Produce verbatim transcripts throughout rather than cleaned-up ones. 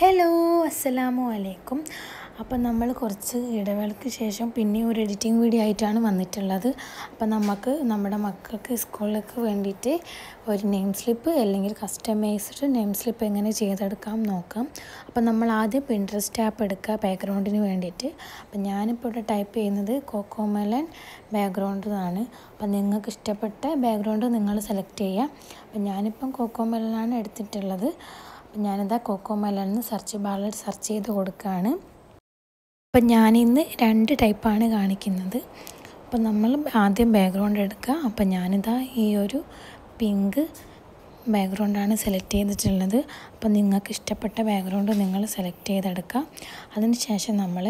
Hello അസ്സലാമു അലൈക്കും. അപ്പം നമ്മൾ കുറച്ച് ഇടവേളയ്ക്ക് ശേഷം പിന്നെ ഒരു എഡിറ്റിംഗ് വീഡിയോ ആയിട്ടാണ് വന്നിട്ടുള്ളത്. അപ്പം നമുക്ക് നമ്മുടെ മക്കൾക്ക് സ്കൂളിലേക്ക് വേണ്ടിയിട്ട് ഒരു നെയിം സ്ലിപ്പ് അല്ലെങ്കിൽ കസ്റ്റമൈസ്ഡ് നെയിം സ്ലിപ്പ് എങ്ങനെ ചെയ്തെടുക്കാം നോക്കാം. അപ്പം നമ്മൾ ആദ്യം പിൻട്രസ്റ്റ് ആപ്പ് എടുക്കുക ബാക്ക്ഗ്രൗണ്ടിന് വേണ്ടിയിട്ട്. അപ്പം ഞാനിപ്പോൾ ഇവിടെ ടൈപ്പ് ചെയ്യുന്നത് കോക്കോമെലൻ ബാക്ക്ഗ്രൗണ്ട് എന്നാണ്. അപ്പം നിങ്ങൾക്ക് ഇഷ്ടപ്പെട്ട ബാക്ക്ഗ്രൗണ്ട് നിങ്ങൾ സെലക്ട് ചെയ്യുക. അപ്പം ഞാനിപ്പം കോക്കോമെലനാണ് എടുത്തിട്ടുള്ളത്. അപ്പം ഞാനിതാ കോക്കോമെലൻ എന്ന് സെർച്ച് ബാറിൽ സെർച്ച് ചെയ്ത് കൊടുക്കുകയാണ്. അപ്പം ഞാനിന്ന് രണ്ട് ടൈപ്പാണ് കാണിക്കുന്നത്. അപ്പം നമ്മൾ ആദ്യം ബാക്ക്ഗ്രൗണ്ട് എടുക്കുക. അപ്പം ഞാനിതാ ഈ ഒരു പിങ്ക് ബാക്ക്ഗ്രൗണ്ടാണ് സെലക്ട് ചെയ്തിട്ടുള്ളത്. അപ്പം നിങ്ങൾക്ക് ഇഷ്ടപ്പെട്ട ബാക്ക്ഗ്രൗണ്ട് നിങ്ങൾ സെലക്ട് ചെയ്തെടുക്കുക. അതിന് ശേഷം നമ്മൾ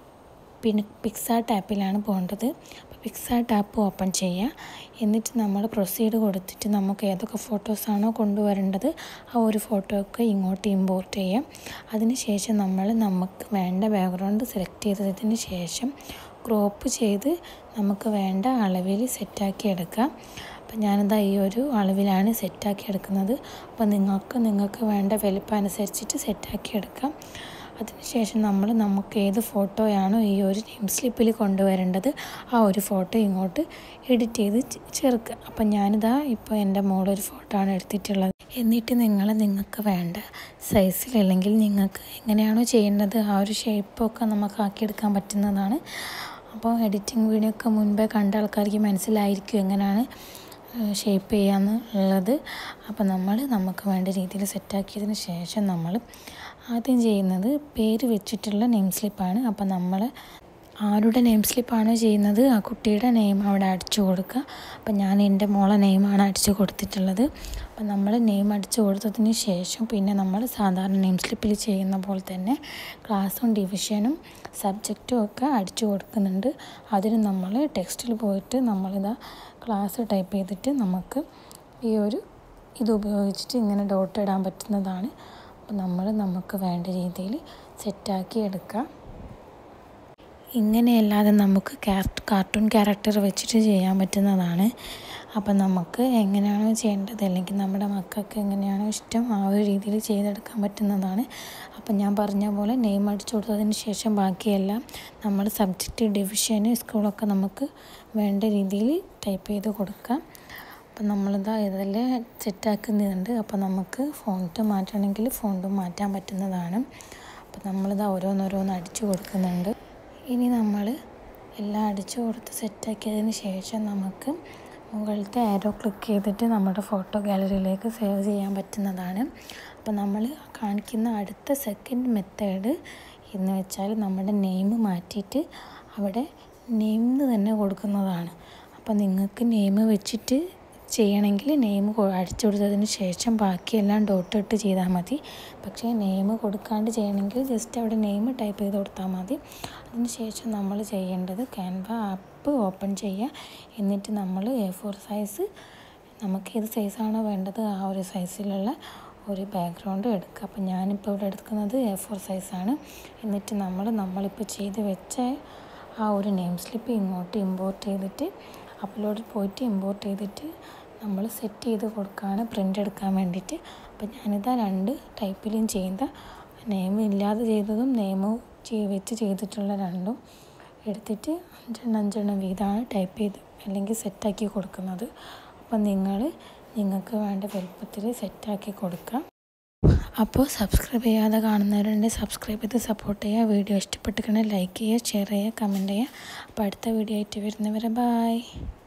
പിന്നെ പിക്സാർട്ട് ആപ്പിലാണ് പോകേണ്ടത്. അപ്പോൾ പിക്സാർട്ട് ആപ്പ് ഓപ്പൺ ചെയ്യുക. എന്നിട്ട് നമ്മൾ പ്രൊസീഡ് കൊടുത്തിട്ട് നമുക്ക് ഏതൊക്കെ ഫോട്ടോസാണോ കൊണ്ടുവരേണ്ടത് ആ ഒരു ഫോട്ടോ ഒക്കെ ഇങ്ങോട്ട് ഇമ്പോർട്ട് ചെയ്യാം. അതിന് ശേഷം നമ്മൾ നമുക്ക് വേണ്ട ബാക്ക്ഗ്രൗണ്ട് സെലക്ട് ചെയ്തതിന് ശേഷം ക്രോപ്പ് ചെയ്ത് നമുക്ക് വേണ്ട അളവിൽ സെറ്റാക്കി എടുക്കാം. അപ്പം ഞാനിതാ ഈ ഒരു അളവിലാണ് സെറ്റാക്കി എടുക്കുന്നത്. അപ്പോൾ നിങ്ങൾക്ക് നിങ്ങൾക്ക് വേണ്ട വലിപ്പം അനുസരിച്ചിട്ട് സെറ്റാക്കി എടുക്കാം. അതിനുശേഷം നമ്മൾ നമുക്ക് ഏത് ഫോട്ടോയാണോ ഈ ഒരു നെയിം സ്ലിപ്പിൽ കൊണ്ടുവരേണ്ടത് ആ ഒരു ഫോട്ടോ ഇങ്ങോട്ട് എഡിറ്റ് ചെയ്ത് ചേർക്കുക. അപ്പം ഞാനിതാ ഇപ്പോൾ എൻ്റെ മോളൊരു ഫോട്ടോ ആണ് എടുത്തിട്ടുള്ളത്. എന്നിട്ട് നിങ്ങൾ നിങ്ങൾക്ക് വേണ്ട സൈസിൽ അല്ലെങ്കിൽ നിങ്ങൾക്ക് എങ്ങനെയാണോ ചെയ്യേണ്ടത് ആ ഒരു ഷേപ്പൊക്കെ നമുക്ക് ആക്കിയെടുക്കാൻ പറ്റുന്നതാണ്. അപ്പോൾ എഡിറ്റിംഗ് വീഡിയോ ഒക്കെ മുൻപേ കണ്ട ആൾക്കാർക്ക് മനസ്സിലായിരിക്കും എങ്ങനെയാണ് ഷേപ്പ് ചെയ്യാന്നുള്ളത്. അപ്പോൾ നമ്മൾ നമുക്ക് വേണ്ട രീതിയിൽ സെറ്റാക്കിയതിന് ശേഷം നമ്മൾ ആദ്യം ചെയ്യുന്നത് പേര് വെച്ചിട്ടുള്ള നെയിം സ്ലിപ്പാണ്. അപ്പോൾ നമ്മൾ ആരുടെ നെയിം സ്ലിപ്പാണോ ചെയ്യുന്നത് ആ കുട്ടിയുടെ നെയിം അവിടെ അടിച്ചു കൊടുക്കുക. അപ്പം ഞാൻ എൻ്റെ മോളെ നെയിമാണ് അടിച്ചു കൊടുത്തിട്ടുള്ളത്. അപ്പം നമ്മൾ നെയിം അടിച്ചു കൊടുത്തതിന് ശേഷം പിന്നെ നമ്മൾ സാധാരണ നെയിം സ്ലിപ്പിൽ ചെയ്യുന്ന പോലെ തന്നെ ക്ലാസ്സും ഡിവിഷനും സബ്ജക്റ്റും ഒക്കെ അടിച്ചു കൊടുക്കുന്നുണ്ട്. അതിന് നമ്മൾ ടെക്സ്റ്റിൽ പോയിട്ട് നമ്മളിതാ ക്ലാസ് ടൈപ്പ് ചെയ്തിട്ട് നമുക്ക് ഈ ഒരു ഇത് ഉപയോഗിച്ചിട്ട് ഇങ്ങനെ ഡോട്ട് ഇടാൻ പറ്റുന്നതാണ്. അപ്പോൾ നമ്മൾ നമുക്ക് വേണ്ട രീതിയിൽ സെറ്റാക്കി എടുക്കാം. ഇങ്ങനെയല്ലാതെ നമുക്ക് കാർട്ടൂൺ ക്യാരക്ടർ വെച്ചിട്ട് ചെയ്യാൻ പറ്റുന്നതാണ്. അപ്പം നമുക്ക് എങ്ങനെയാണോ ചെയ്യേണ്ടത് അല്ലെങ്കിൽ നമ്മുടെ മക്കൾക്ക് എങ്ങനെയാണോ ഇഷ്ടം ആ ഒരു രീതിയിൽ ചെയ്തെടുക്കാൻ പറ്റുന്നതാണ്. അപ്പം ഞാൻ പറഞ്ഞ പോലെ നെയിം അടിച്ചു കൊടുത്തതിന് ശേഷം ബാക്കിയെല്ലാം നമ്മൾ സബ്ജക്റ്റ് ഡിവിഷന് സ്കൂളൊക്കെ നമുക്ക് വേണ്ട രീതിയിൽ ടൈപ്പ് ചെയ്ത് കൊടുക്കാം. അപ്പം നമ്മളിതാ ഇതെല്ലാം സെറ്റാക്കുന്നുണ്ട്. അപ്പോൾ നമുക്ക് ഫോണ്ട് മാറ്റണമെങ്കിൽ ഫോണ്ടും മാറ്റാൻ പറ്റുന്നതാണ്. അപ്പം നമ്മളിതാ ഓരോന്നോരോന്ന് അടിച്ചു കൊടുക്കുന്നുണ്ട്. ഇനി നമ്മൾ എല്ലാം അടിച്ചു കൊടുത്ത് സെറ്റാക്കിയതിന് ശേഷം നമുക്ക് മുകളിലത്തെ ആരോ ക്ലിക്ക് ചെയ്തിട്ട് നമ്മുടെ ഫോട്ടോ ഗാലറിയിലേക്ക് സേവ് ചെയ്യാൻ പറ്റുന്നതാണ്. അപ്പോൾ നമ്മൾ കാണിക്കുന്ന അടുത്ത സെക്കൻഡ് മെത്തേഡ് എന്ന് വെച്ചാൽ നമ്മുടെ നെയിം മാറ്റിയിട്ട് അവിടെ നെയിം തന്നെ കൊടുക്കുന്നതാണ്. അപ്പോൾ നിങ്ങൾക്ക് നെയിം വെച്ചിട്ട് ചെയ്യണമെങ്കിൽ നെയിം അടിച്ചു കൊടുത്തതിന് ശേഷം ബാക്കിയെല്ലാം ഡോട്ട് ഇട്ട് ചെയ്താൽ മതി. പക്ഷേ നെയിം കൊടുക്കാണ്ട് ചെയ്യണമെങ്കിൽ ജസ്റ്റ് അവിടെ നെയിം ടൈപ്പ് ചെയ്ത് കൊടുത്താൽ മതി. അതിന് ശേഷം നമ്മൾ ചെയ്യേണ്ടത് ക്യാൻവ ആപ്പ് ഓപ്പൺ ചെയ്യുക. എന്നിട്ട് നമ്മൾ എ ഫോർ സൈസ് നമുക്ക് ഏത് സൈസാണോ വേണ്ടത് ആ ഒരു സൈസിലുള്ള ഒരു ബാക്ക്ഗ്രൗണ്ട് എടുക്കുക. അപ്പോൾ ഞാനിപ്പോൾ ഇവിടെ എടുക്കുന്നത് എ ഫോർ സൈസാണ്. എന്നിട്ട് നമ്മൾ നമ്മളിപ്പോൾ ചെയ്ത് വെച്ച ആ ഒരു നെയിം സ്ലിപ്പ് ഇങ്ങോട്ട് ഇമ്പോർട്ട് ചെയ്തിട്ട് അപ്ലോഡിൽ പോയിട്ട് ഇമ്പോർട്ട് ചെയ്തിട്ട് നമ്മൾ സെറ്റ് ചെയ്ത് കൊടുക്കുകയാണ് പ്രിൻ്റ് എടുക്കാൻ വേണ്ടിയിട്ട്. അപ്പം ഞാനിതാ രണ്ട് ടൈപ്പിലും ചെയ്ത നെയിം ഇല്ലാതെ ചെയ്തതും നെയിം വെച്ച് ചെയ്തിട്ടുള്ള രണ്ടും എടുത്തിട്ട് അഞ്ചെണ്ണം അഞ്ചെണ്ണം വീതമാണ് ടൈപ്പ് ചെയ്ത് അല്ലെങ്കിൽ സെറ്റാക്കി കൊടുക്കുന്നത്. അപ്പം നിങ്ങൾ നിങ്ങൾക്ക് വേണ്ട വലുപ്പത്തിൽ സെറ്റാക്കി കൊടുക്കാം. അപ്പോൾ സബ്സ്ക്രൈബ് ചെയ്യാതെ കാണുന്നവരുണ്ടെങ്കിൽ സബ്സ്ക്രൈബ് ചെയ്ത് സപ്പോർട്ട് ചെയ്യുക. വീഡിയോ ഇഷ്ടപ്പെട്ടിട്ടുണ്ടെങ്കിൽ ലൈക്ക് ചെയ്യുക, ഷെയർ ചെയ്യുക, കമൻറ്റ് ചെയ്യുക. അപ്പോൾ അടുത്ത വീഡിയോ ആയിട്ട് വരുന്നവരെ ബായ്.